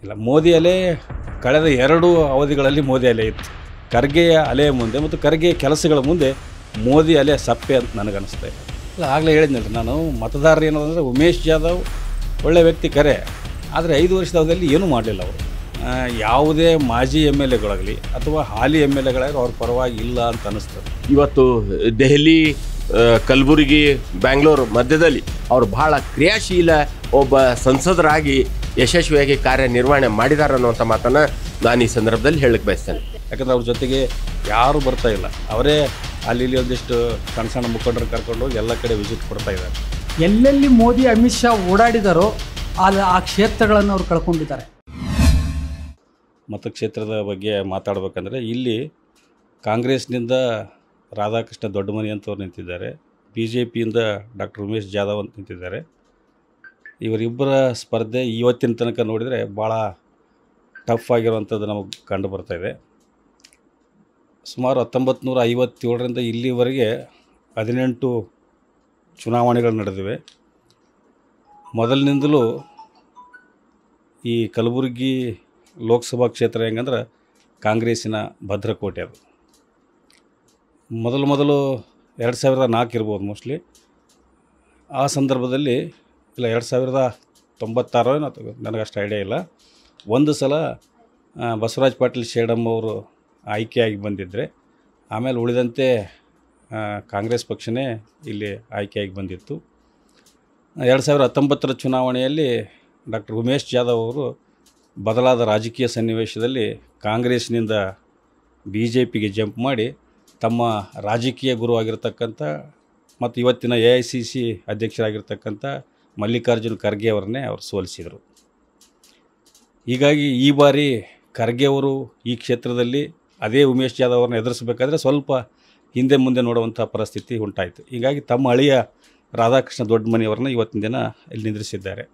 ಇಲ್ಲ, ಮೋದಿ ಅಲೆ ಕಳೆದ 2 ಅವಧಿಗಳಲ್ಲಿ ಮೋದಿ ಅಲೆ ಇತ್ತು. ಖರ್ಗೆಯ ಅಲೆಯ ಮುಂದೆ ಮತ್ತು ಖರ್ಗೆಯ ಕೆಲಸಗಳ ಮುಂದೆ ಮೋದಿ ಅಲೆ ಸಪ್ಪೆ ಅಂತ ನನಗನ್ನಿಸ್ತಾ ಇದೆ. ಇಲ್ಲ, ಆಗಲೇ ಹೇಳಿದ್ನಲ್ಲ ನಾನು, ಮತದಾರರು ಏನಂದರೆ ಉಮೇಶ್ ಜಾಧವ್ ಒಳ್ಳೆಯ ವ್ಯಕ್ತಿ ಕರೆ, ಆದರೆ 5 ವರ್ಷದ ಅವಧಿಯಲ್ಲಿ ಏನೂ ಮಾಡಲಿಲ್ಲ ಅವರು. ಯಾವುದೇ ಮಾಜಿ MLAಗಳಾಗಲಿ ಅಥವಾ ಹಾಲಿ MLAಗಳಾಗಲಿ ಅವ್ರ ಪರವಾಗಿ ಇಲ್ಲ ಅಂತ ಅನ್ನಿಸ್ತದೆ. ಇವತ್ತು ದೆಹಲಿ, ಕಲಬುರಗಿ, ಬ್ಯಾಂಗ್ಳೂರು ಮಧ್ಯದಲ್ಲಿ ಅವರು ಬಹಳ ಕ್ರಿಯಾಶೀಲ ಒಬ್ಬ ಸಂಸದರಾಗಿ ಯಶಸ್ವಿಯಾಗಿ ಕಾರ್ಯನಿರ್ವಹಣೆ ಮಾಡಿದ್ದಾರೆ ಅನ್ನುವಂಥ ಮಾತನ್ನು ನಾನು ಈ ಸಂದರ್ಭದಲ್ಲಿ ಹೇಳಕ್ಕೆ ಬಯಸ್ತೇನೆ. ಯಾಕಂದರೆ ಅವ್ರ ಜೊತೆಗೆ ಯಾರೂ ಬರ್ತಾ ಇಲ್ಲ, ಅವರೇ ಅಲ್ಲಿ ಒಂದಿಷ್ಟು ಸಣ್ಣ ಸಣ್ಣ ಮುಖಂಡರು ಕರ್ಕೊಂಡು ಹೋಗಿ ಎಲ್ಲ ಕಡೆ ವಿಸಿಟ್ ಕೊಡ್ತಾ ಇದ್ದಾರೆ. ಎಲ್ಲೆಲ್ಲಿ ಮೋದಿ ಅಮಿತ್ ಶಾ ಓಡಾಡಿದಾರೋ ಆ ಕ್ಷೇತ್ರಗಳನ್ನು ಅವ್ರು ಕಳ್ಕೊಂಡಿದ್ದಾರೆ. ಮತಕ್ಷೇತ್ರದ ಬಗ್ಗೆ ಮಾತಾಡಬೇಕಂದ್ರೆ ಇಲ್ಲಿ ಕಾಂಗ್ರೆಸ್ನಿಂದ ರಾಧಾಕೃಷ್ಣ ದೊಡ್ಡಮನಿ ಅಂತವ್ರು ನಿಂತಿದ್ದಾರೆ, BJPಯಿಂದ ಡಾಕ್ಟರ್ ಉಮೇಶ್ ಜಾಧವ್ ಅಂತ ನಿಂತಿದ್ದಾರೆ. ಇವರಿಬ್ಬರ ಸ್ಪರ್ಧೆ ಇವತ್ತಿನ ತನಕ ನೋಡಿದರೆ ಭಾಳ ಟಫ್ ಆಗಿರುವಂಥದ್ದು ನಮಗೆ ಕಂಡು ಬರ್ತಾಯಿದೆ. ಸುಮಾರು 1957ರಿಂದ ಇಲ್ಲಿವರೆಗೆ 18 ಚುನಾವಣೆಗಳು ನಡೆದಿವೆ. ಮೊದಲಿನಿಂದಲೂ ಈ ಕಲಬುರಗಿ ಲೋಕಸಭಾ ಕ್ಷೇತ್ರ ಹೆಂಗಂದ್ರೆ ಕಾಂಗ್ರೆಸ್ಸಿನ ಭದ್ರಕೋಟೆ. ಅದು ಮೊದಲು 2004 ಇರ್ಬೋದು ಮೋಸ್ಟ್ಲಿ. ಆ ಸಂದರ್ಭದಲ್ಲಿ ಇಲ್ಲ 2096 ನನಗಷ್ಟು ಐಡಿಯಾ ಇಲ್ಲ. ಒಂದು ಸಲ ಬಸವರಾಜ್ ಪಾಟೀಲ್ ಶೇಡಮ್ ಅವರು ಆಯ್ಕೆಯಾಗಿ ಬಂದಿದ್ದರೆ, ಆಮೇಲೆ ಉಳಿದಂತೆ ಕಾಂಗ್ರೆಸ್ ಪಕ್ಷನೇ ಇಲ್ಲಿ ಆಯ್ಕೆಯಾಗಿ ಬಂದಿತ್ತು. 2019 ಚುನಾವಣೆಯಲ್ಲಿ ಡಾಕ್ಟರ್ ಉಮೇಶ್ ಜಾಧವ್ ಅವರು ಬದಲಾದ ರಾಜಕೀಯ ಸನ್ನಿವೇಶದಲ್ಲಿ ಕಾಂಗ್ರೆಸ್ನಿಂದ BJPಗೆ ಜಂಪ್ ಮಾಡಿ ತಮ್ಮ ರಾಜಕೀಯ ಗುರುವಾಗಿರ್ತಕ್ಕಂಥ ಮತ್ತು ಇವತ್ತಿನ AICC ಅಧ್ಯಕ್ಷರಾಗಿರ್ತಕ್ಕಂಥ ಮಲ್ಲಿಕಾರ್ಜುನ್ ಖರ್ಗೆ ಅವರನ್ನೇ ಅವರು ಸೋಲಿಸಿದರು. ಹೀಗಾಗಿ ಈ ಬಾರಿ ಖರ್ಗೆ ಅವರು ಈ ಕ್ಷೇತ್ರದಲ್ಲಿ ಅದೇ ಉಮೇಶ್ ಜಾಧವ್ ಅವ್ರನ್ನ ಎದುರಿಸಬೇಕಾದ್ರೆ ಸ್ವಲ್ಪ ಹಿಂದೆ ಮುಂದೆ ನೋಡುವಂಥ ಪರಿಸ್ಥಿತಿ ಉಂಟಾಯಿತು. ಹೀಗಾಗಿ ತಮ್ಮ ಅಳಿಯ ರಾಧಾಕೃಷ್ಣ ದೊಡ್ಡಮನಿಯವರನ್ನ ಇವತ್ತಿನ ದಿನ ಇಲ್ಲಿ ನಿಂದ್ರಿಸಿದ್ದಾರೆ.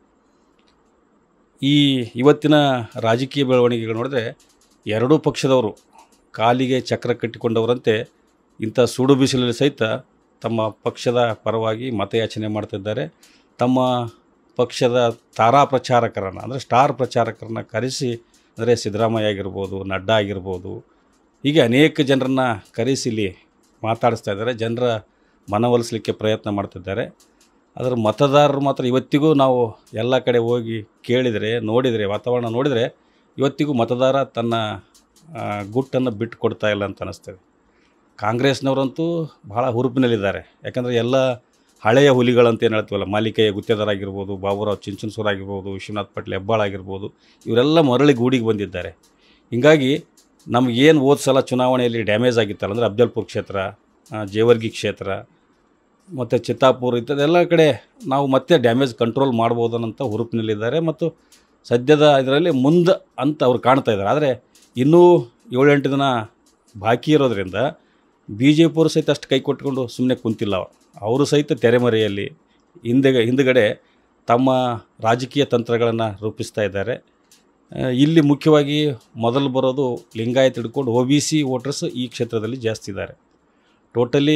ಇವತ್ತಿನ ರಾಜಕೀಯ ಬೆಳವಣಿಗೆಗಳು ನೋಡಿದ್ರೆ ಎರಡೂ ಪಕ್ಷದವರು ಕಾಲಿಗೆ ಚಕ್ರ ಕಟ್ಟಿಕೊಂಡವರಂತೆ ಇಂಥ ಸುಡು ಬಿಸಿಲಲ್ಲಿ ಸಹಿತ ತಮ್ಮ ಪಕ್ಷದ ಪರವಾಗಿ ಮತಯಾಚನೆ ಮಾಡ್ತಿದ್ದಾರೆ. ತಮ್ಮ ಪಕ್ಷದ ತಾರಾ ಪ್ರಚಾರಕರನ್ನು ಅಂದರೆ ಸ್ಟಾರ್ ಪ್ರಚಾರಕರನ್ನು ಕರೆಸಿ, ಅಂದರೆ ಸಿದ್ದರಾಮಯ್ಯ ಆಗಿರ್ಬೋದು, ನಡ್ಡಾ ಆಗಿರ್ಬೋದು, ಹೀಗೆ ಅನೇಕ ಜನರನ್ನು ಕರೆಸಿ ಇಲ್ಲಿ ಮಾತಾಡಿಸ್ತಾ ಇದ್ದಾರೆ, ಜನರ ಮನವೊಲಿಸಲಿಕ್ಕೆ ಪ್ರಯತ್ನ ಮಾಡ್ತಿದ್ದಾರೆ. ಅದರ ಮತದಾರರು ಮಾತ್ರ ಇವತ್ತಿಗೂ ನಾವು ಎಲ್ಲ ಕಡೆ ಹೋಗಿ ಕೇಳಿದರೆ, ನೋಡಿದರೆ, ವಾತಾವರಣ ನೋಡಿದರೆ ಇವತ್ತಿಗೂ ಮತದಾರ ತನ್ನ ಗುಟ್ಟನ್ನು ಬಿಟ್ಟು ಕೊಡ್ತಾ ಇಲ್ಲ ಅಂತ ಅನ್ನಿಸ್ತದೆ. ಕಾಂಗ್ರೆಸ್ನವರಂತೂ ಭಾಳ ಹುರುಪಿನಲ್ಲಿದ್ದಾರೆ. ಯಾಕಂದರೆ ಎಲ್ಲ ಹಳೆಯ ಹುಲಿಗಳಂತ ಏನು ಹೇಳ್ತೀವಲ್ಲ, ಮಾಲಿಕೆಯ ಗುತ್ತೇದಾರ್ ಆಗಿರ್ಬೋದು, ಬಾಬುರಾವ್ ಚಿಂಚನಸೂರು ಆಗಿರ್ಬೋದು, ವಿಶ್ವನಾಥ್ ಪಾಟೀಲ್ ಹೆಬ್ಬಾಳ ಆಗಿರ್ಬೋದು, ಇವರೆಲ್ಲ ಮರಳಿ ಗೂಡಿಗೆ ಬಂದಿದ್ದಾರೆ. ಹೀಗಾಗಿ ನಮಗೇನು ಹೋದ ಸಲ ಚುನಾವಣೆಯಲ್ಲಿ ಡ್ಯಾಮೇಜ್ ಆಗಿತ್ತಲ್ಲ, ಅಂದರೆ ಅಫ್ಜಲ್ಪುರ ಕ್ಷೇತ್ರ, ಜೇವರ್ಗಿ ಕ್ಷೇತ್ರ ಮತ್ತು ಚಿತ್ತಾಪುರ ಇಂಥದ್ದೆಲ್ಲ ಕಡೆ ನಾವು ಮತ್ತೆ ಡ್ಯಾಮೇಜ್ ಕಂಟ್ರೋಲ್ ಮಾಡ್ಬೋದು ಅನ್ನೋಂಥ ಹುರುಪಿನಲ್ಲಿದ್ದಾರೆ. ಮತ್ತು ಸದ್ಯದ ಇದರಲ್ಲಿ ಮುಂದೆ ಅಂತ ಅವ್ರು ಕಾಣ್ತಾ ಇದ್ದಾರೆ. ಆದರೆ ಇನ್ನೂ 7-8 ದಿನ ಬಾಕಿ ಇರೋದ್ರಿಂದ BJP ಅವರು ಸಹಿತ ಅಷ್ಟು ಕೈ ಕೊಟ್ಕೊಂಡು ಸುಮ್ಮನೆ ಕುಂತಿಲ್ಲ. ಅವರು ಸಹಿತ ತೆರೆಮರೆಯಲ್ಲಿ ಹಿಂದುಗಡೆ ತಮ್ಮ ರಾಜಕೀಯ ತಂತ್ರಗಳನ್ನು ರೂಪಿಸ್ತಾ ಇದ್ದಾರೆ. ಇಲ್ಲಿ ಮುಖ್ಯವಾಗಿ ಮೊದಲು ಬರೋದು ಲಿಂಗಾಯತ್ ಹಿಡ್ಕೊಂಡು OBC ವೋಟರ್ಸ್ ಈ ಕ್ಷೇತ್ರದಲ್ಲಿ ಜಾಸ್ತಿ ಇದ್ದಾರೆ. ಟೋಟಲಿ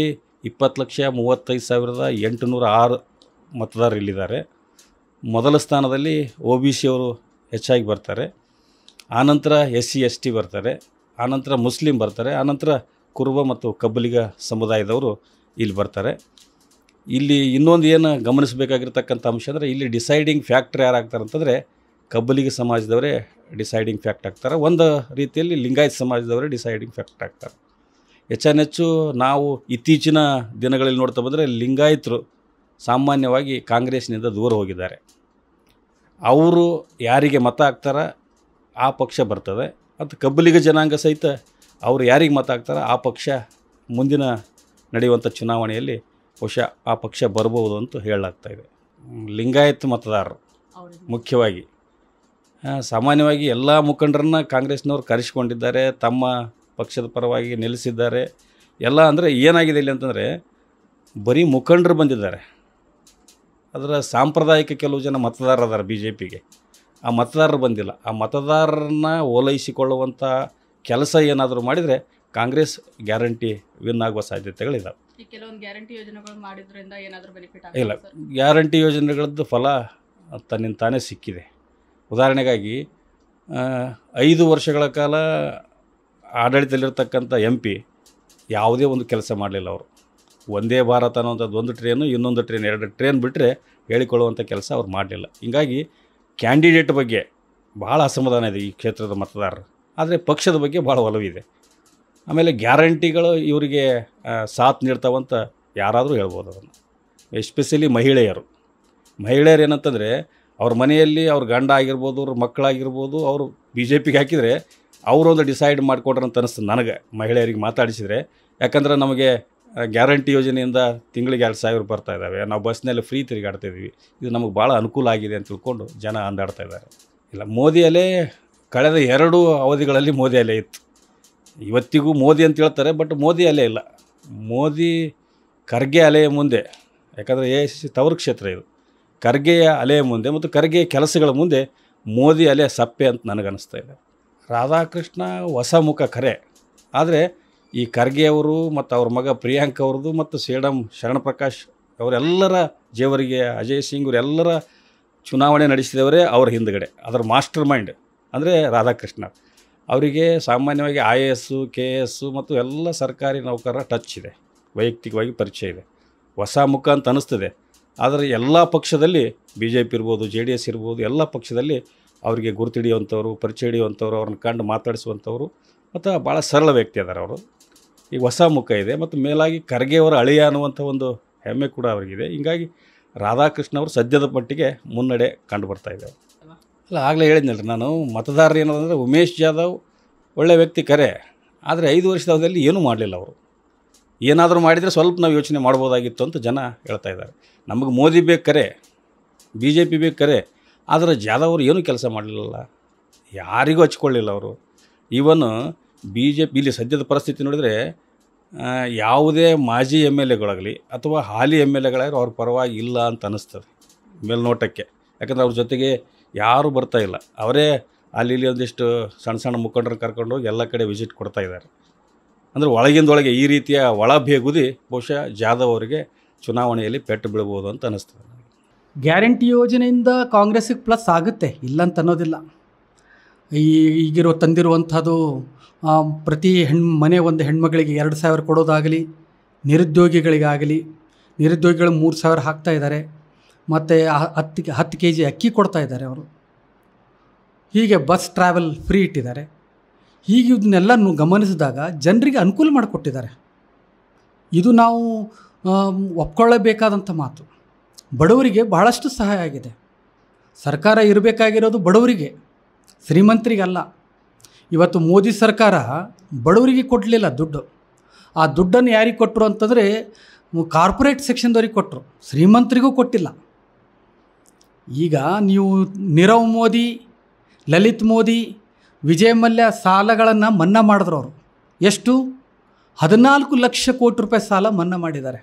20,35,806 ಮತದಾರರು ಇಲ್ಲಿದ್ದಾರೆ. ಮೊದಲ ಸ್ಥಾನದಲ್ಲಿ OBC ಅವರು ಹೆಚ್ಚಾಗಿ ಬರ್ತಾರೆ, ಆನಂತರ SC ST ಬರ್ತಾರೆ, ಆನಂತರ ಮುಸ್ಲಿಂ ಬರ್ತಾರೆ, ಆನಂತರ ಕುರುಬ ಮತ್ತು ಕಬ್ಬಲಿಗ ಸಮುದಾಯದವರು ಇಲ್ಲಿ ಬರ್ತಾರೆ. ಇಲ್ಲಿ ಇನ್ನೊಂದು ಏನು ಗಮನಿಸಬೇಕಾಗಿರ್ತಕ್ಕಂಥ ಅಂಶ ಅಂದರೆ, ಇಲ್ಲಿ ಡಿಸೈಡಿಂಗ್ ಫ್ಯಾಕ್ಟರ್ ಯಾರಾಗ್ತಾರೆ ಅಂತಂದರೆ ಕಬ್ಬಲಿಗ ಸಮಾಜದವರೇ ಡಿಸೈಡಿಂಗ್ ಫ್ಯಾಕ್ಟ್ ಆಗ್ತಾರೆ. ಒಂದು ರೀತಿಯಲ್ಲಿ ಲಿಂಗಾಯತ್ ಸಮಾಜದವರೇ ಡಿಸೈಡಿಂಗ್ ಫ್ಯಾಕ್ಟ್ ಆಗ್ತಾರೆ. ಹೆಚ್ಚು ನಾವು ಇತ್ತೀಚಿನ ದಿನಗಳಲ್ಲಿ ನೋಡ್ತಾ ಬಂದರೆ ಲಿಂಗಾಯತರು ಸಾಮಾನ್ಯವಾಗಿ ಕಾಂಗ್ರೆಸ್ನಿಂದ ದೂರ ಹೋಗಿದ್ದಾರೆ. ಅವರು ಯಾರಿಗೆ ಮತ ಹಾಕ್ತಾರ ಆ ಪಕ್ಷ ಬರ್ತದೆ. ಮತ್ತು ಕಬ್ಬಲಿಗ ಜನಾಂಗ ಸಹಿತ ಅವರು ಯಾರಿಗೆ ಮತ ಹಾಕ್ತಾರ ಆ ಪಕ್ಷ ಮುಂದಿನ ನಡೆಯುವಂಥ ಚುನಾವಣೆಯಲ್ಲಿ ಬಹುಶಃ ಆ ಪಕ್ಷ ಬರ್ಬೋದು ಅಂತ ಹೇಳಲಾಗ್ತಾಯಿದೆ. ಲಿಂಗಾಯತ್ ಮತದಾರರು ಮುಖ್ಯವಾಗಿ ಸಾಮಾನ್ಯವಾಗಿ ಎಲ್ಲ ಮುಖಂಡರನ್ನ ಕಾಂಗ್ರೆಸ್ನವ್ರು ಕರೆಸಿಕೊಂಡಿದ್ದಾರೆ, ತಮ್ಮ ಪಕ್ಷದ ಪರವಾಗಿ ನಿಲ್ಲಿಸಿದ್ದಾರೆ. ಎಲ್ಲ ಅಂದರೆ ಏನಾಗಿದೆ ಇಲ್ಲಿ ಅಂತಂದರೆ ಬರೀ ಮುಖಂಡರು ಬಂದಿದ್ದಾರೆ, ಅದರ ಸಾಂಪ್ರದಾಯಿಕ ಕೆಲವು ಜನ ಮತದಾರರು ಅದಾರ BJPಗೆ, ಆ ಮತದಾರರು ಬಂದಿಲ್ಲ. ಆ ಮತದಾರರನ್ನ ಓಲೈಸಿಕೊಳ್ಳುವಂಥ ಕೆಲಸ ಏನಾದರೂ ಮಾಡಿದರೆ ಕಾಂಗ್ರೆಸ್ ಗ್ಯಾರಂಟಿ ವಿನ್ ಆಗುವ ಸಾಧ್ಯತೆಗಳಿದ್ದಾವೆ. ಕೆಲವೊಂದು ಗ್ಯಾರಂಟಿ ಯೋಜನೆಗಳು ಮಾಡಿದ್ರಿಂದ ಏನಾದರೂ ಬೆನಿಫಿಟ್ ಇಲ್ಲ, ಗ್ಯಾರಂಟಿ ಯೋಜನೆಗಳದ್ದು ಫಲ ತನ್ನಿಂದ ತಾನೇ ಸಿಕ್ಕಿದೆ. ಉದಾಹರಣೆಗಾಗಿ 5 ವರ್ಷಗಳ ಕಾಲ ಆಡಳಿತದಲ್ಲಿರ್ತಕ್ಕಂಥ MP ಯಾವುದೇ ಒಂದು ಕೆಲಸ ಮಾಡಲಿಲ್ಲ ಅವರು. ಒಂದೇ ಭಾರತ ಅನ್ನೋಂಥದ್ದು ಒಂದು ಟ್ರೇನು, ಇನ್ನೊಂದು ಟ್ರೇನ್, 2 ಟ್ರೇನ್ ಬಿಟ್ಟರೆ ಹೇಳಿಕೊಳ್ಳುವಂಥ ಕೆಲಸ ಅವ್ರು ಮಾಡಲಿಲ್ಲ. ಹೀಗಾಗಿ ಕ್ಯಾಂಡಿಡೇಟ್ ಬಗ್ಗೆ ಭಾಳ ಅಸಮಾಧಾನ ಇದೆ ಈ ಕ್ಷೇತ್ರದ ಮತದಾರರು. ಆದರೆ ಪಕ್ಷದ ಬಗ್ಗೆ ಭಾಳ ಒಲವಿದೆ. ಆಮೇಲೆ ಗ್ಯಾರಂಟಿಗಳು ಇವರಿಗೆ ಸಾಥ್ ನೀಡ್ತಾವಂತ ಯಾರಾದರೂ ಹೇಳ್ಬೋದು ಅದನ್ನು. ಎಸ್ಪೆಷಲಿ ಮಹಿಳೆಯರು ಏನಂತಂದರೆ ಅವ್ರ ಮನೆಯಲ್ಲಿ ಅವ್ರ ಗಂಡ ಆಗಿರ್ಬೋದು, ಅವ್ರ ಮಕ್ಕಳಾಗಿರ್ಬೋದು, ಅವರು BJPಗೆ ಹಾಕಿದರೆ ಅವರೊಂದು ಡಿಸೈಡ್ ಮಾಡಿಕೊಡ್ರಿ ಅಂತ ಅನಿಸ್ತದೆ ನನಗೆ, ಮಹಿಳೆಯರಿಗೆ ಮಾತಾಡಿಸಿದರೆ. ಯಾಕಂದ್ರೆ ನಮಗೆ ಗ್ಯಾರಂಟಿ ಯೋಜನೆಯಿಂದ ತಿಂಗಳಿಗೆ 2,000 ಬರ್ತಾ ಇದ್ದಾವೆ, ನಾವು ಬಸ್ನಲ್ಲಿ ಫ್ರೀ ತಿರುಗಾಡ್ತಾಯಿದ್ವಿ, ಇದು ನಮಗೆ ಭಾಳ ಅನುಕೂಲ ಆಗಿದೆ ಅಂತ ತಿಳ್ಕೊಂಡು ಜನ ಅಂದಾಡ್ತಾ ಇದ್ದಾರೆ. ಇಲ್ಲ, ಮೋದಿ ಅಲೆ ಕಳೆದ 2 ಅವಧಿಗಳಲ್ಲಿ ಮೋದಿ ಅಲೆ ಇತ್ತು. ಇವತ್ತಿಗೂ ಮೋದಿ ಅಂತ ಹೇಳ್ತಾರೆ, ಬಟ್ ಮೋದಿ ಅಲೆ ಇಲ್ಲ. ಮೋದಿ ಖರ್ಗೆ ಅಲೆಯ ಮುಂದೆ, ಯಾಕಂದರೆ ತವರು ಕ್ಷೇತ್ರ ಇದು, ಖರ್ಗೆಯ ಅಲೆಯ ಮುಂದೆ ಮತ್ತು ಖರ್ಗೆಯ ಕೆಲಸಗಳ ಮುಂದೆ ಮೋದಿ ಅಲೆ ಸಪ್ಪೆ ಅಂತ ನನಗನ್ನಿಸ್ತಾ ಇದೆ. ರಾಧಾಕೃಷ್ಣ ಹೊಸ ಮುಖ ಖರೆ, ಆದರೆ ಈ ಖರ್ಗೆಯವರು ಮತ್ತು ಅವ್ರ ಮಗ ಪ್ರಿಯಾಂಕ್ ಅವ್ರದ್ದು ಮತ್ತು ಶರಣಪ್ರಕಾಶ್ ಅವರೆಲ್ಲರ ಜೇವರಿಗೆ, ಅಜಯ್ ಸಿಂಗ್ ಇವರೆಲ್ಲರ ಚುನಾವಣೆ ನಡೆಸಿದವರೇ ಅವ್ರ ಹಿಂದುಗಡೆ. ಅದರ ಮಾಸ್ಟರ್ ಮೈಂಡ್ ಅಂದರೆ ರಾಧಾಕೃಷ್ಣ. ಅವರಿಗೆ ಸಾಮಾನ್ಯವಾಗಿ IAS, KS ಮತ್ತು ಎಲ್ಲ ಸರ್ಕಾರಿ ನೌಕರರ ಟಚ್ ಇದೆ, ವೈಯಕ್ತಿಕವಾಗಿ ಪರಿಚಯ ಇದೆ. ಹೊಸ ಮುಖ ಅಂತ ಅನ್ನಿಸ್ತದೆ. ಆದರೆ ಎಲ್ಲ ಪಕ್ಷದಲ್ಲಿ BJP ಇರ್ಬೋದು, JDS ಇರ್ಬೋದು, ಎಲ್ಲ ಪಕ್ಷದಲ್ಲಿ ಅವರಿಗೆ ಗುರುತಿಡಿಯುವಂಥವ್ರು, ಪರಿಚಯ ಹಿಡಿಯುವಂಥವ್ರು, ಅವ್ರನ್ನ ಕಂಡು ಮಾತಾಡಿಸುವಂಥವ್ರು ಮತ್ತು ಭಾಳ ಸರಳ ವ್ಯಕ್ತಿ ಅದಾರೆ ಅವರು. ಈಗ ಹೊಸ ಮುಖ ಇದೆ ಮತ್ತು ಮೇಲಾಗಿ ಖರ್ಗೆಯವರ ಅಳಿಯ ಅನ್ನುವಂಥ ಒಂದು ಹೆಮ್ಮೆ ಕೂಡ ಅವರಿಗಿದೆ. ಹೀಗಾಗಿ ರಾಧಾಕೃಷ್ಣ ಅವರು ಸದ್ಯದ ಮಟ್ಟಿಗೆ ಮುನ್ನಡೆ ಕಂಡು ಬರ್ತಾ ಇದ್ದಾರೆ. ಅಲ್ಲ, ಆಗಲೇ ಹೇಳಿದ್ನಲ್ರಿ ನಾನು, ಮತದಾರರು ಏನಂದರೆ ಉಮೇಶ್ ಜಾಧವ್ ಒಳ್ಳೆಯ ವ್ಯಕ್ತಿ ಖರೆ, ಆದರೆ 5 ವರ್ಷದ ಅವಧಿಯಲ್ಲಿ ಏನೂ ಮಾಡಲಿಲ್ಲ ಅವರು. ಏನಾದರೂ ಮಾಡಿದರೆ ಸ್ವಲ್ಪ ನಾವು ಯೋಚನೆ ಮಾಡ್ಬೋದಾಗಿತ್ತು ಅಂತ ಜನ ಹೇಳ್ತಾ ಇದ್ದಾರೆ. ನಮಗೆ ಮೋದಿ ಬೇಕು ಖರೆ, BJP ಬೇಕು ಖರೆ, ಆದರೆ ಜಾಧವ್ ಅವರು ಏನೂ ಕೆಲಸ ಮಾಡಲಿಲ್ಲ, ಯಾರಿಗೂ ಹಚ್ಕೊಳ್ಳಿಲ್ಲ ಅವರು. ಈವನ್ BJP ಇಲ್ಲಿ ಸದ್ಯದ ಪರಿಸ್ಥಿತಿ ನೋಡಿದರೆ ಯಾವುದೇ ಮಾಜಿ MLAಗಳಾಗಲಿ ಅಥವಾ ಹಾಲಿ MLAಗಳಾಗಲಿ ಅವ್ರ ಪರವಾಗಿ ಇಲ್ಲ ಅಂತ ಅನ್ನಿಸ್ತದೆ ಮೇಲ್ನೋಟಕ್ಕೆ. ಯಾಕಂದರೆ ಅವ್ರ ಜೊತೆಗೆ ಯಾರೂ ಬರ್ತಾ ಇಲ್ಲ. ಅವರೇ ಅಲ್ಲಿ ಒಂದಿಷ್ಟು ಸಣ್ಣ ಮುಖಂಡರನ್ನು ಕರ್ಕೊಂಡು ಹೋಗಿ ಎಲ್ಲ ಕಡೆ ವಿಸಿಟ್ ಕೊಡ್ತಾ ಇದ್ದಾರೆ. ಅಂದರೆ ಒಳಗಿಂದೊಳಗೆ ಈ ರೀತಿಯ ಒಳಬೇಗುದಿ ಬಹುಶಃ ಜಾಧವ್ ಅವರಿಗೆ ಚುನಾವಣೆಯಲ್ಲಿ ಪೆಟ್ಟು ಬೀಳ್ಬೋದು ಅಂತ ಅನ್ನಿಸ್ತದೆ. ಗ್ಯಾರಂಟಿ ಯೋಜನೆಯಿಂದ ಕಾಂಗ್ರೆಸ್ಸಿಗೆ ಪ್ಲಸ್ ಆಗುತ್ತೆ, ಇಲ್ಲ ಅಂತ ಅನ್ನೋದಿಲ್ಲ. ತಂದಿರುವಂಥದ್ದು ಪ್ರತಿ ಒಂದು ಹೆಣ್ಮಗಳಿಗೆ 2,000 ಕೊಡೋದಾಗಲಿ, ನಿರುದ್ಯೋಗಿಗಳಿಗಾಗಲಿ, ನಿರುದ್ಯೋಗಿಗಳು 3,000 ಹಾಕ್ತಾ ಇದ್ದಾರೆ. ಮತ್ತು 10 kg ಅಕ್ಕಿ ಕೊಡ್ತಾ ಇದ್ದಾರೆ ಅವರು. ಹೀಗೆ ಬಸ್ ಟ್ರಾವೆಲ್ ಫ್ರೀ ಇಟ್ಟಿದ್ದಾರೆ. ಹೀಗೆ ಇದನ್ನೆಲ್ಲ ಗಮನಿಸಿದಾಗ ಜನರಿಗೆ ಅನುಕೂಲ ಮಾಡಿಕೊಟ್ಟಿದ್ದಾರೆ. ಇದು ನಾವು ಒಪ್ಕೊಳ್ಳಬೇಕಾದಂಥ ಮಾತು. ಬಡವರಿಗೆ ಬಹಳಷ್ಟು ಸಹಾಯ ಆಗಿದೆ. ಸರ್ಕಾರ ಇರಬೇಕಾಗಿರೋದು ಬಡವರಿಗೆ, ಶ್ರೀಮಂತರಿಗಲ್ಲ. ಇವತ್ತು ಮೋದಿ ಸರ್ಕಾರ ಬಡವರಿಗೆ ಕೊಡಲಿಲ್ಲ ದುಡ್ಡು. ಆ ದುಡ್ಡನ್ನು ಯಾರಿಗೆ ಕೊಟ್ಟರು ಅಂತಂದರೆ ಕಾರ್ಪೊರೇಟ್ ಸೆಕ್ಷನ್ದವ್ರಿಗೆ ಕೊಟ್ಟರು, ಶ್ರೀಮಂತರಿಗೂ ಕೊಟ್ಟಿಲ್ಲ. ಈಗ ನೀವು ನೀರವ್ ಮೋದಿ, ಲಲಿತ್ ಮೋದಿ, ವಿಜಯ್ ಮಲ್ಯ ಸಾಲಗಳನ್ನು ಮನ್ನಾ ಮಾಡಿದ್ರು. ಅವರು ಎಷ್ಟು 14 ಲಕ್ಷ ಕೋಟಿ ರೂಪಾಯಿ ಸಾಲ ಮನ್ನಾ ಮಾಡಿದ್ದಾರೆ.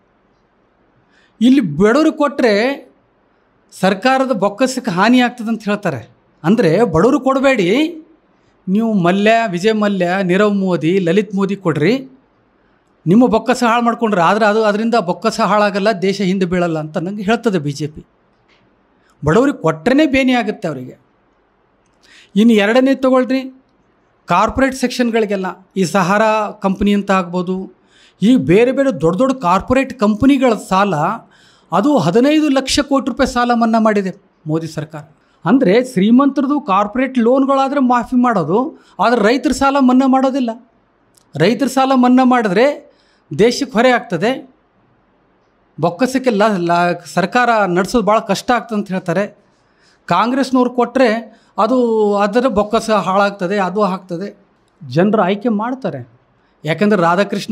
ಇಲ್ಲಿ ಬಡವರು ಕೊಟ್ಟರೆ ಸರ್ಕಾರದ ಬೊಕ್ಕಸಕ್ಕೆ ಹಾನಿ ಆಗ್ತದೆ ಅಂತ ಹೇಳ್ತಾರೆ. ಅಂದರೆ ಬಡವರು ಕೊಡಬೇಡಿ, ನೀವು ವಿಜಯ್ ಮಲ್ಯ, ನೀರವ್ ಮೋದಿ, ಲಲಿತ್ ಮೋದಿ ಕೊಡ್ರಿ, ನಿಮ್ಮ ಬೊಕ್ಕಸ ಹಾಳು ಮಾಡ್ಕೊಂಡ್ರೆ. ಆದರೆ ಅದರಿಂದ ಬೊಕ್ಕಸ ಹಾಳಾಗಲ್ಲ, ದೇಶ ಹಿಂದೆ ಬೀಳಲ್ಲ ಅಂತ ನನಗೆ ಹೇಳ್ತದೆ BJP. ಬಡವರಿಗೆ ಕೊಟ್ಟರೆ ಬೇನೆ ಆಗುತ್ತೆ ಅವರಿಗೆ. ಇನ್ನು ಎರಡನೇ ತೊಗೊಳ್ರಿ, ಕಾರ್ಪೊರೇಟ್ ಸೆಕ್ಷನ್ಗಳಿಗೆಲ್ಲ ಈ ಸಹಾರಾ ಕಂಪ್ನಿ ಅಂತ ಆಗ್ಬೋದು, ಈ ಬೇರೆ ಬೇರೆ ದೊಡ್ಡ ದೊಡ್ಡ ಕಾರ್ಪೊರೇಟ್ ಕಂಪ್ನಿಗಳ ಸಾಲ ಅದು 15 ಲಕ್ಷ ಕೋಟಿ ರೂಪಾಯಿ ಸಾಲ ಮನ್ನಾ ಮಾಡಿದೆ ಮೋದಿ ಸರ್ಕಾರ. ಅಂದರೆ ಶ್ರೀಮಂತರದು ಕಾರ್ಪೊರೇಟ್ ಲೋನ್ಗಳಾದರೆ ಮಾಫಿ ಮಾಡೋದು, ಆದರೆ ರೈತರ ಸಾಲ ಮನ್ನಾ ಮಾಡೋದಿಲ್ಲ. ರೈತರ ಸಾಲ ಮನ್ನಾ ಮಾಡಿದ್ರೆ ದೇಶಕ್ಕೆ ಹೊರೆ ಆಗ್ತದೆ, ಬೊಕ್ಕಸಕ್ಕೆ ಸರ್ಕಾರ ನಡೆಸೋದು ಭಾಳ ಕಷ್ಟ ಆಗ್ತದೆ ಅಂತ ಹೇಳ್ತಾರೆ. ಕಾಂಗ್ರೆಸ್ನವ್ರು ಕೊಟ್ಟರೆ ಅದರ ಬೊಕ್ಕಸ ಹಾಳಾಗ್ತದೆ, ಅದು ಆಗ್ತದೆ. ಜನರು ಆಯ್ಕೆ ಮಾಡ್ತಾರೆ. ಯಾಕಂದರೆ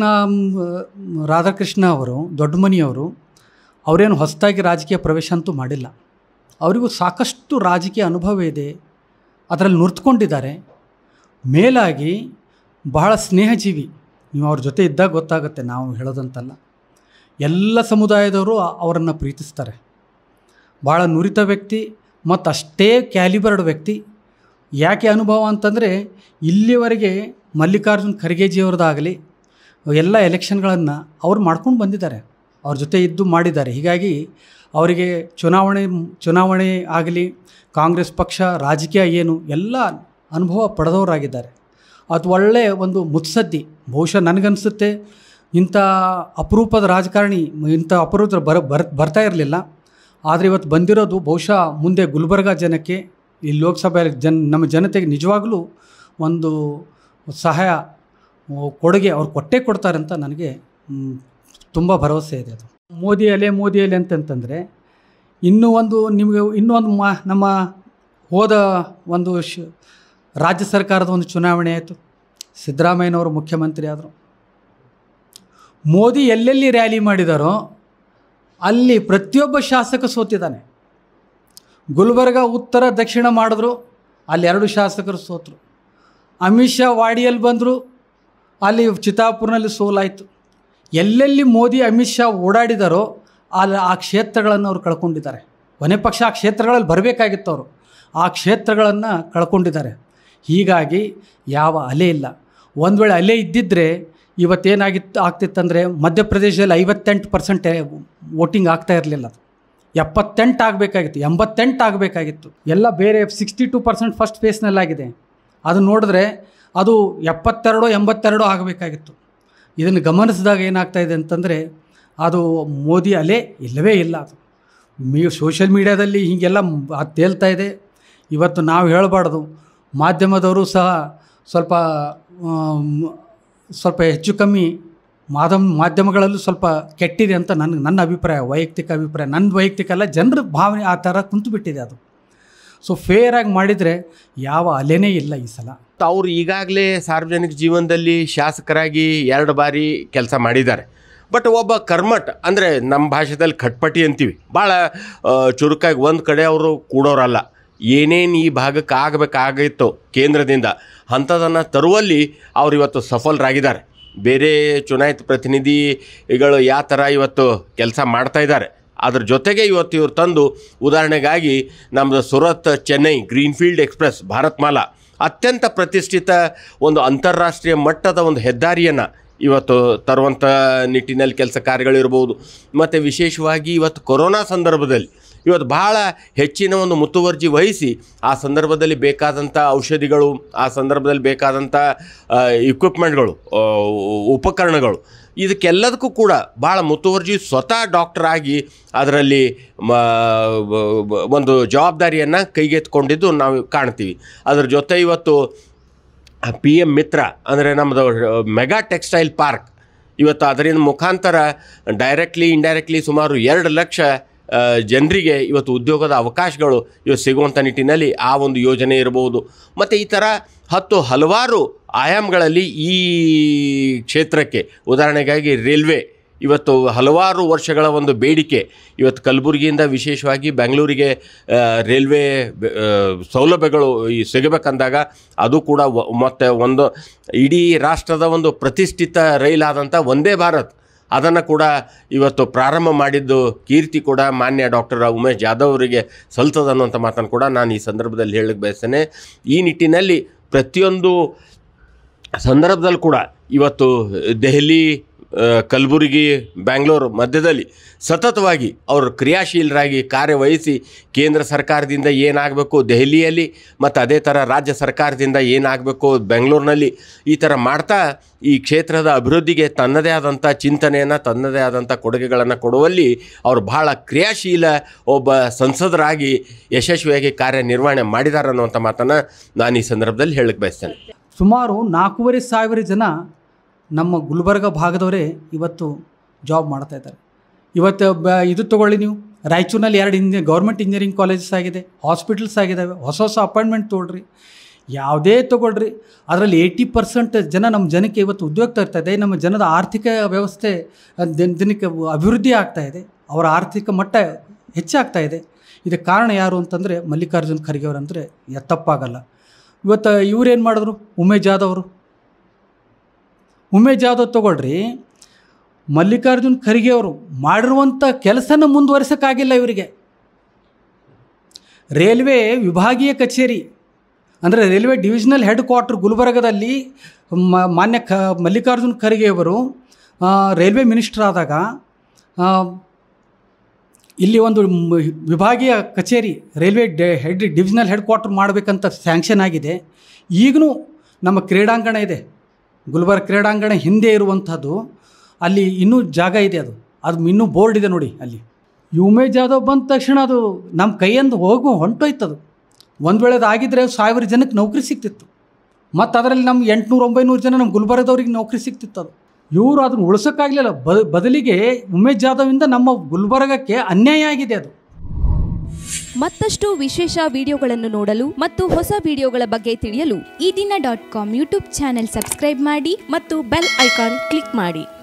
ರಾಧಾಕೃಷ್ಣ ಅವರು, ದೊಡ್ಡ ಮನೆಯವರು, ಅವರೇನು ಹೊಸದಾಗಿ ರಾಜಕೀಯ ಪ್ರವೇಶ ಅಂತೂ ಮಾಡಿಲ್ಲ. ಅವರಿಗೂ ಸಾಕಷ್ಟು ರಾಜಕೀಯ ಅನುಭವ ಇದೆ, ಅದರಲ್ಲಿ ನುರ್ತ್ಕೊಂಡಿದ್ದಾರೆ. ಮೇಲಾಗಿ ಬಹಳ ಸ್ನೇಹಜೀವಿ. ನೀವು ಅವ್ರ ಜೊತೆ ಇದ್ದಾಗ ಗೊತ್ತಾಗುತ್ತೆ, ನಾವು ಹೇಳೋದಂತಲ್ಲ. ಎಲ್ಲ ಸಮುದಾಯದವರು ಅವರನ್ನು ಪ್ರೀತಿಸ್ತಾರೆ. ಭಾಳ ನುರಿತ ವ್ಯಕ್ತಿ ಮತ್ತು ಅಷ್ಟೇ ಕ್ಯಾಲಿಬರ್ಡ್ ವ್ಯಕ್ತಿ. ಯಾಕೆ ಅನುಭವ ಅಂತಂದರೆ, ಇಲ್ಲಿವರೆಗೆ ಮಲ್ಲಿಕಾರ್ಜುನ್ ಖರ್ಗೆಜಿಯವ್ರದ್ದಾಗಲಿ ಎಲ್ಲ ಎಲೆಕ್ಷನ್ಗಳನ್ನು ಅವ್ರು ಮಾಡ್ಕೊಂಡು ಬಂದಿದ್ದಾರೆ. ಅವ್ರ ಜೊತೆ ಇದ್ದು ಮಾಡಿದ್ದಾರೆ. ಹೀಗಾಗಿ ಅವರಿಗೆ ಚುನಾವಣೆ ಆಗಲಿ, ಕಾಂಗ್ರೆಸ್ ಪಕ್ಷ ರಾಜಕೀಯ ಏನು ಎಲ್ಲ ಅನುಭವ ಪಡೆದವರಾಗಿದ್ದಾರೆ. ಅದು ಒಳ್ಳೆಯ ಒಂದು ಮುತ್ಸದ್ದಿ. ಬಹುಶಃ ನನಗನ್ನಿಸುತ್ತೆ ಇಂಥ ಅಪರೂಪದ ರಾಜಕಾರಣಿ ಇಂಥ ಅಪರೂಪದ ಬರ್ತಾ ಇರಲಿಲ್ಲ. ಆದರೆ ಇವತ್ತು ಬಂದಿರೋದು ಬಹುಶಃ ಮುಂದೆ ಗುಲ್ಬರ್ಗ ಜನಕ್ಕೆ, ಈ ಲೋಕಸಭೆಯಲ್ಲಿ ನಮ್ಮ ಜನತೆಗೆ ನಿಜವಾಗಲೂ ಒಂದು ಸಹಾಯ ಕೊಡುಗೆ ಅವ್ರು ಕೊಡ್ತಾರೆ ಅಂತ ನನಗೆ ತುಂಬ ಭರವಸೆ ಇದೆ. ಅದು ಮೋದಿ ಅಲೆ ಅಂತಂತಂದರೆ ಇನ್ನೂ ಒಂದು ನಮ್ಮ ಹೋದ ಒಂದು ರಾಜ್ಯ ಸರ್ಕಾರದ ಒಂದು ಚುನಾವಣೆ ಆಯಿತು. ಸಿದ್ದರಾಮಯ್ಯನವರು ಮುಖ್ಯಮಂತ್ರಿ ಆದರು. ಮೋದಿ ಎಲ್ಲೆಲ್ಲಿ ರ್ಯಾಲಿ ಮಾಡಿದಾರೋ ಅಲ್ಲಿ ಪ್ರತಿಯೊಬ್ಬ ಶಾಸಕ ಸೋತಿದ್ದಾನೆ. ಗುಲ್ಬರ್ಗ ಉತ್ತರ ದಕ್ಷಿಣ ಮಾಡಿದ್ರು, ಅಲ್ಲಿ 2 ಶಾಸಕರು ಸೋತರು. ಅಮಿತ್ ಶಾ ವಾಡಿಯಲ್ಲಿ ಬಂದರು, ಅಲ್ಲಿ ಚಿತ್ತಾಪುರ್ನಲ್ಲಿ ಸೋಲಾಯಿತು. ಎಲ್ಲೆಲ್ಲಿ ಮೋದಿ ಅಮಿತ್ ಶಾ ಓಡಾಡಿದಾರೋ ಅಲ್ಲಿ ಆ ಕ್ಷೇತ್ರಗಳನ್ನು ಅವ್ರು ಕಳ್ಕೊಂಡಿದ್ದಾರೆ. ಕೊನೆ ಪಕ್ಷ ಆ ಕ್ಷೇತ್ರಗಳಲ್ಲಿ ಬರಬೇಕಾಗಿತ್ತು ಅವರು, ಆ ಕ್ಷೇತ್ರಗಳನ್ನು ಕಳ್ಕೊಂಡಿದ್ದಾರೆ. ಹೀಗಾಗಿ ಯಾವ ಅಲೆ ಇಲ್ಲ. ಒಂದು ವೇಳೆ ಅಲೆ ಇದ್ದಿದ್ದರೆ ಆಗ್ತಿತ್ತಂದರೆ ಮಧ್ಯಪ್ರದೇಶದಲ್ಲಿ 58% ವೋಟಿಂಗ್ ಆಗ್ತಾ ಇರಲಿಲ್ಲ. ಅದು 78 ಆಗಬೇಕಾಗಿತ್ತು, 88 ಆಗಬೇಕಾಗಿತ್ತು. ಎಲ್ಲ ಬೇರೆ 62% ಫಸ್ಟ್ ಫೇಸ್ನಲ್ಲಾಗಿದೆ. ಅದು ನೋಡಿದ್ರೆ ಅದು 72-82 ಆಗಬೇಕಾಗಿತ್ತು. ಇದನ್ನು ಗಮನಿಸಿದಾಗ ಏನಾಗ್ತಾಯಿದೆ ಅಂತಂದರೆ ಅದು ಮೋದಿ ಅಲೆ ಇಲ್ಲವೇ ಇಲ್ಲ. ಅದು ಸೋಷಿಯಲ್ ಮೀಡಿಯಾದಲ್ಲಿ ಹೀಗೆಲ್ಲ ಅದು ತೇಲ್ತಾ ಇದೆ. ಇವತ್ತು ನಾವು ಹೇಳಬಾರ್ದು, ಮಾಧ್ಯಮದವರು ಸಹ ಸ್ವಲ್ಪ ಹೆಚ್ಚು ಕಮ್ಮಿ ಮಾಧ್ಯಮಗಳಲ್ಲೂ ಸ್ವಲ್ಪ ಕೆಟ್ಟಿದೆ ಅಂತ ನನ್ನ ಅಭಿಪ್ರಾಯ, ವೈಯಕ್ತಿಕ ಅಭಿಪ್ರಾಯ. ನನ್ನ ವೈಯಕ್ತಿಕ ಅಲ್ಲ, ಜನರ ಭಾವನೆ ಆ ಥರ ಕುಂತುಬಿಟ್ಟಿದೆ ಅದು. ಸೊ ಫೇರಾಗಿ ಮಾಡಿದರೆ ಯಾವ ಅಲೆನೇ ಇಲ್ಲ ಈ ಸಲ. ಅವರು ಈಗಾಗಲೇ ಸಾರ್ವಜನಿಕ ಜೀವನದಲ್ಲಿ ಶಾಸಕರಾಗಿ 2 ಬಾರಿ ಕೆಲಸ ಮಾಡಿದ್ದಾರೆ. ಬಟ್ ಒಬ್ಬ ಕರ್ಮಟ್ ಅಂದರೆ ನಮ್ಮ ಭಾಷೆದಲ್ಲಿ ಖಟ್ಪಟಿ ಅಂತೀವಿ, ಭಾಳ ಚುರುಕಾಗಿ ಒಂದು ಕಡೆ ಅವರು ಕೂಡೋರಲ್ಲ. ಏನೇನು ಈ ಭಾಗಕ್ಕೆ ಆಗಬೇಕಾಗಿತ್ತು ಕೇಂದ್ರದಿಂದ ಅಂಥದನ್ನು ತರುವಲ್ಲಿ ಅವರು ಇವತ್ತು ಸಫಲರಾಗಿದ್ದಾರೆ. ಬೇರೆ ಚುನಾಯಿತ ಪ್ರತಿನಿಧಿಗಳು ಯಾವ ಥರ ಇವತ್ತು ಕೆಲಸ ಮಾಡ್ತಾಯಿದ್ದಾರೆ, ಅದ್ರ ಜೊತೆಗೆ ಇವತ್ತು ಇವ್ರು ತಂದು, ಉದಾಹರಣೆಗಾಗಿ ನಮ್ಮದು ಸುರತ್ ಚೆನ್ನೈ ಗ್ರೀನ್ಫೀಲ್ಡ್ ಎಕ್ಸ್ಪ್ರೆಸ್ ಭಾರತ್ ಮಾಲಾ ಅತ್ಯಂತ ಪ್ರತಿಷ್ಠಿತ ಒಂದು ಅಂತಾರಾಷ್ಟ್ರೀಯ ಮಟ್ಟದ ಒಂದು ಹೆದ್ದಾರಿಯನ್ನು ಇವತ್ತು ತರುವಂಥ ನಿಟ್ಟಿನಲ್ಲಿ ಕೆಲಸ ಕಾರ್ಯಗಳಿರ್ಬೋದು. ಮತ್ತು ವಿಶೇಷವಾಗಿ ಇವತ್ತು ಕೊರೋನಾ ಸಂದರ್ಭದಲ್ಲಿ ಇವತ್ತು ಭಾಳ ಹೆಚ್ಚಿನ ಒಂದು ಮುತುವರ್ಜಿ ವಹಿಸಿ ಆ ಸಂದರ್ಭದಲ್ಲಿ ಬೇಕಾದಂಥ ಔಷಧಿಗಳು, ಆ ಸಂದರ್ಭದಲ್ಲಿ ಬೇಕಾದಂಥ ಇಕ್ವಿಪ್ಮೆಂಟ್ಗಳು, ಉಪಕರಣಗಳು, ಇದಕ್ಕೆಲ್ಲದಕ್ಕೂ ಕೂಡ ಭಾಳ ಮುತುವರ್ಜಿ ಸ್ವತಃ ಡಾಕ್ಟರ್ ಆಗಿ ಅದರಲ್ಲಿ ಒಂದು ಜವಾಬ್ದಾರಿಯನ್ನು ಕೈಗೆತ್ತಿಕೊಂಡಿದ್ದು ನಾವು ಕಾಣ್ತೀವಿ. ಅದರ ಜೊತೆ ಇವತ್ತು PM ಮಿತ್ರ ಅಂದರೆ ನಮ್ಮದು ಮೆಗಾ ಟೆಕ್ಸ್ಟೈಲ್ ಪಾರ್ಕ್, ಇವತ್ತು ಅದರಿಂದ ಮುಖಾಂತರ ಡೈರೆಕ್ಟ್ಲಿ ಇಂಡೈರೆಕ್ಟ್ಲಿ ಸುಮಾರು 2 ಲಕ್ಷ ಜನರಿಗೆ ಇವತ್ತು ಉದ್ಯೋಗದ ಅವಕಾಶಗಳು ಇವತ್ತು ಸಿಗುವಂಥ ನಿಟ್ಟಿನಲ್ಲಿ ಆ ಒಂದು ಯೋಜನೆ ಇರಬಹುದು. ಮತ್ತು ಈ ಥರ ಹಲವಾರು ಆಯಾಮಗಳಲ್ಲಿ ಈ ಕ್ಷೇತ್ರಕ್ಕೆ, ಉದಾಹರಣೆಗಾಗಿ ರೈಲ್ವೆ, ಇವತ್ತು ಹಲವಾರು ವರ್ಷಗಳ ಒಂದು ಬೇಡಿಕೆ ಇವತ್ತು ಕಲಬುರಗಿಯಿಂದ ವಿಶೇಷವಾಗಿ ಬೆಂಗಳೂರಿಗೆ ರೈಲ್ವೆ ಸೌಲಭ್ಯಗಳು ಸಿಗಬೇಕಂದಾಗ ಅದು ಕೂಡ ಮತ್ತು ಒಂದು ಇಡೀ ರಾಷ್ಟ್ರದ ಒಂದು ಪ್ರತಿಷ್ಠಿತ ರೈಲಾದಂಥ ವಂದೇ ಭಾರತ್ ಅದನ್ನು ಕೂಡ ಇವತ್ತು ಪ್ರಾರಂಭ ಮಾಡಿದ್ದು ಕೀರ್ತಿ ಕೂಡ ಮಾನ್ಯ ಡಾಕ್ಟರ್ ಉಮೇಶ್ ಜಾಧವ್ ಅವರಿಗೆ ಸಲ್ತದೆ ಅನ್ನುವಂಥ ಮಾತನ್ನು ಕೂಡ ನಾನು ಈ ಸಂದರ್ಭದಲ್ಲಿ ಹೇಳಕ್ಕೆ ಬಯಸ್ತೇನೆ. ಈ ನಿಟ್ಟಿನಲ್ಲಿ ಪ್ರತಿಯೊಂದು ಸಂದರ್ಭದಲ್ಲಿ ಕೂಡ ಇವತ್ತು ದೆಹಲಿ, ಕಲಬುರಗಿ, ಬೆಂಗಳೂರು ಮಧ್ಯದಲ್ಲಿ ಸತತವಾಗಿ ಅವರು ಕ್ರಿಯಾಶೀಲರಾಗಿ ಕಾರ್ಯವಹಿಸಿ ಕೇಂದ್ರ ಸರ್ಕಾರದಿಂದ ಏನಾಗಬೇಕು ದೆಹಲಿಯಲ್ಲಿ ಮತ್ತು ಅದೇ ಥರ ರಾಜ್ಯ ಸರ್ಕಾರದಿಂದ ಏನಾಗಬೇಕು ಬೆಂಗಳೂರಿನಲ್ಲಿ, ಈ ಥರ ಮಾಡ್ತಾ ಈ ಕ್ಷೇತ್ರದ ಅಭಿವೃದ್ಧಿಗೆ ತನ್ನದೇ ಆದಂಥ ಚಿಂತನೆಯನ್ನು, ತನ್ನದೇ ಆದಂಥ ಕೊಡುಗೆಗಳನ್ನು ಕೊಡುವಲ್ಲಿ ಅವರು ಭಾಳ ಕ್ರಿಯಾಶೀಲ ಒಬ್ಬ ಸಂಸದರಾಗಿ ಯಶಸ್ವಿಯಾಗಿ ಕಾರ್ಯನಿರ್ವಹಣೆ ಮಾಡಿದ್ದಾರೆ ಅನ್ನುವಂಥ ಮಾತನ್ನು ನಾನು ಈ ಸಂದರ್ಭದಲ್ಲಿ ಹೇಳಕ್ಕೆ ಬಯಸ್ತೇನೆ. ಸುಮಾರು 4,500 ಜನ ನಮ್ಮ ಗುಲ್ಬರ್ಗ ಭಾಗದವರೇ ಇವತ್ತು ಜಾಬ್ ಮಾಡ್ತಾಯಿದ್ದಾರೆ. ಇವತ್ತು ಇದು ತೊಗೊಳ್ಳಿ ನೀವು, ರಾಯಚೂರಿನಲ್ಲಿ 2 ಗೌರ್ಮೆಂಟ್ ಇಂಜಿನಿಯರಿಂಗ್ ಕಾಲೇಜಸ್ ಆಗಿದೆ, ಹಾಸ್ಪಿಟಲ್ಸ್ ಆಗಿದ್ದಾವೆ, ಹೊಸ ಅಪಾಯಿಂಟ್ಮೆಂಟ್ ತೊಗೊಳ್ರಿ, ಯಾವುದೇ ತೊಗೊಳ್ರಿ, ಅದರಲ್ಲಿ 80% ಜನ ನಮ್ಮ ಜನಕ್ಕೆ ಇವತ್ತು ಉದ್ಯೋಗ ತರ್ತಾಯಿದೆ. ನಮ್ಮ ಜನದ ಆರ್ಥಿಕ ವ್ಯವಸ್ಥೆ ದಿನಕ್ಕೆ ಅಭಿವೃದ್ಧಿ ಆಗ್ತಾಯಿದೆ, ಅವರ ಆರ್ಥಿಕ ಮಟ್ಟ ಹೆಚ್ಚಾಗ್ತಾಯಿದೆ. ಇದಕ್ಕೆ ಕಾರಣ ಯಾರು ಅಂತಂದರೆ ಮಲ್ಲಿಕಾರ್ಜುನ್ ಖರ್ಗೆ ಅವರು ಅಂದರೆ ತಪ್ಪಾಗಲ್ಲ. ಇವತ್ತು ಇವರೇನು ಮಾಡಿದ್ರು, ಉಮೇಶ್ ಜಾಧವ್ ತೊಗೊಳ್ರಿ, ಮಲ್ಲಿಕಾರ್ಜುನ್ ಖರ್ಗೆ ಅವರು ಮಾಡಿರುವಂಥ ಕೆಲಸನ ಮುಂದುವರಿಸೋಕ್ಕಾಗಿಲ್ಲ ಇವರಿಗೆ. ರೈಲ್ವೆ ವಿಭಾಗೀಯ ಕಚೇರಿ ಅಂದರೆ ರೈಲ್ವೆ ಡಿವಿಷನಲ್ ಹೆಡ್ ಕ್ವಾರ್ಟರ್ ಗುಲ್ಬರ್ಗದಲ್ಲಿ ಮಾನ್ಯ ಮಲ್ಲಿಕಾರ್ಜುನ್ ಖರ್ಗೆ ಅವರು ರೈಲ್ವೆ ಮಿನಿಸ್ಟರ್ ಆದಾಗ ಇಲ್ಲಿ ಒಂದು ವಿಭಾಗೀಯ ಕಚೇರಿ ರೈಲ್ವೆ ಡಿವಿಷನಲ್ ಹೆಡ್ ಕ್ವಾರ್ಟರ್ ಮಾಡಬೇಕಂತ ಸ್ಯಾಂಕ್ಷನ್ ಆಗಿದೆ. ಈಗಲೂ ನಮ್ಮ ಕ್ರೀಡಾಂಗಣ ಇದೆ, ಗುಲ್ಬರ್ಗ ಕ್ರೀಡಾಂಗಣ ಹಿಂದೆ ಇರುವಂಥದ್ದು, ಅಲ್ಲಿ ಇನ್ನೂ ಜಾಗ ಇದೆ, ಅದು ಇನ್ನೂ ಬೋರ್ಡ್ ಇದೆ ನೋಡಿ ಅಲ್ಲಿ. ಉಮೇಶ್ ಜಾಧವ್ ಬಂದ ತಕ್ಷಣ ಅದು ನಮ್ಮ ಕೈಯಿಂದ ಹೊಂಟೋಯ್ತದು. ಒಂದು ವೇಳೆ ಆಗಿದ್ದರೆ 1000 ಜನಕ್ಕೆ ನೌಕರಿ ಸಿಗ್ತಿತ್ತು. ಮತ್ತು ಅದರಲ್ಲಿ ನಮ್ಗೆ 800-900 ಜನ ನಮ್ಮ ಗುಲ್ಬರ್ಗದವ್ರಿಗೆ ನೌಕರಿ ಸಿಗ್ತಿತ್ತು. ಅದು ಇವರು ಅದನ್ನು ಉಳಿಸೋಕ್ಕಾಗಲಿಲ್ಲ. ಬದಲಿಗೆ ಉಮೇಶ್ ಜಾಧವಿಂದ ನಮ್ಮ ಗುಲ್ಬರ್ಗಕ್ಕೆ ಅನ್ಯಾಯ ಆಗಿದೆ. ಅದು ಮತ್ತಷ್ಟು ವಿಶೇಷ ವಿಡಿಯೋಗಳನ್ನು ನೋಡಲು ಮತ್ತು ಹೊಸ ವಿಡಿಯೋಗಳ ಬಗ್ಗೆ ತಿಳಿಯಲು ಈ ದಿನ .com ಯೂಟ್ಯೂಬ್ ಚಾನೆಲ್ ಸಬ್ಸ್ಕ್ರೈಬ್ ಮಾಡಿ ಮತ್ತು ಬೆಲ್ ಐಕಾನ್ ಕ್ಲಿಕ್ ಮಾಡಿ.